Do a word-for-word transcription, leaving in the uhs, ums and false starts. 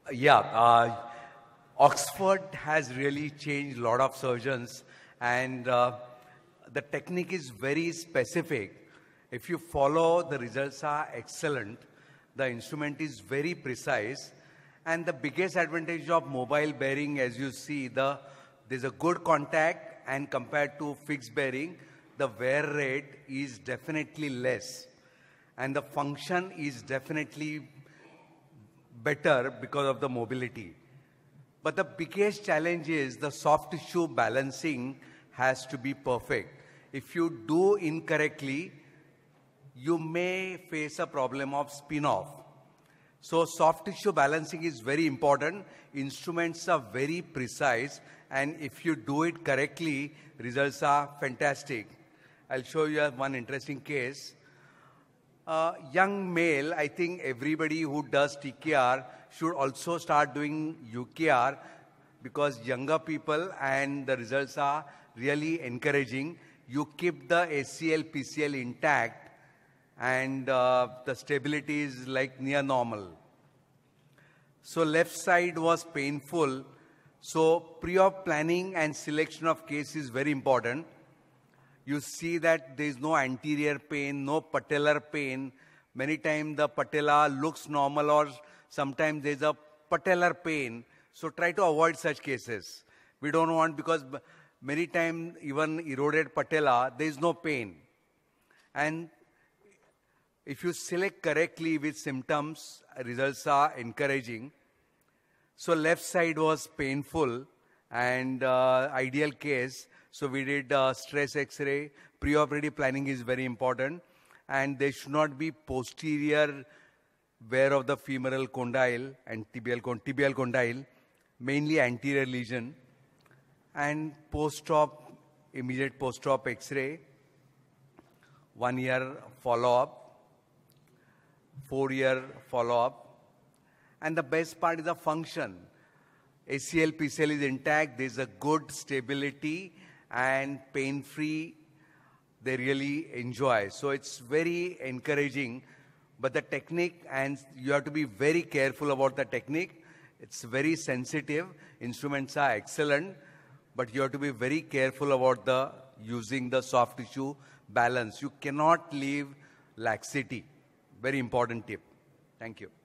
Yeah, uh, Oxford has really changed a lot of surgeons, and uh, the technique is very specific. If you follow, the results are excellent. The instrument is very precise, and the biggest advantage of mobile bearing, as you see, the there's a good contact, and compared to fixed bearing, the wear rate is definitely less, and the function is definitely better because of the mobility. But the biggest challenge is the soft tissue balancing has to be perfect. If you do incorrectly, you may face a problem of spin-off. So soft tissue balancing is very important. Instruments are very precise, and if you do it correctly, results are fantastic. I'll show you one interesting case. Uh, young male, I think everybody who does T K R should also start doing U K R, because younger people and the results are really encouraging. You keep the A C L, P C L intact, and uh, the stability is like near normal. So left side was painful. So pre-op planning and selection of case is very important. You see that there is no anterior pain, no patellar pain. Many times the patella looks normal, or sometimes there is a patellar pain. So try to avoid such cases. We don't want, because many times even eroded patella, there is no pain. And if you select correctly with symptoms, results are encouraging. So left side was painful, and uh, ideal case. So we did uh, stress X-ray. Preoperative planning is very important. And there should not be posterior wear of the femoral condyle and tibial, tibial condyle, mainly anterior lesion. And post-op, immediate post-op X-ray, one year follow-up, four year follow-up. And the best part is the function. A C L, P C L is intact. There's a good stability and pain-free. They really enjoy. So it's very encouraging. But the technique, and you have to be very careful about the technique. It's very sensitive. Instruments are excellent, but you have to be very careful about the using the soft tissue balance. You cannot leave laxity. Very important tip. Thank you.